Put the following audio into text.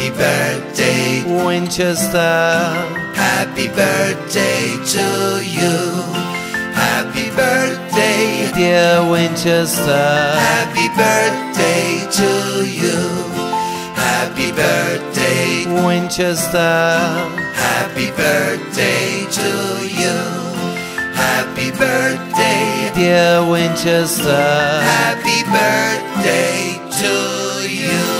Happy birthday, Winchester. happy birthday to you. Happy birthday, Dear Winchester. happy birthday to you. Happy birthday, Winchester. happy birthday to you. Happy birthday, Dear Winchester. happy birthday to you.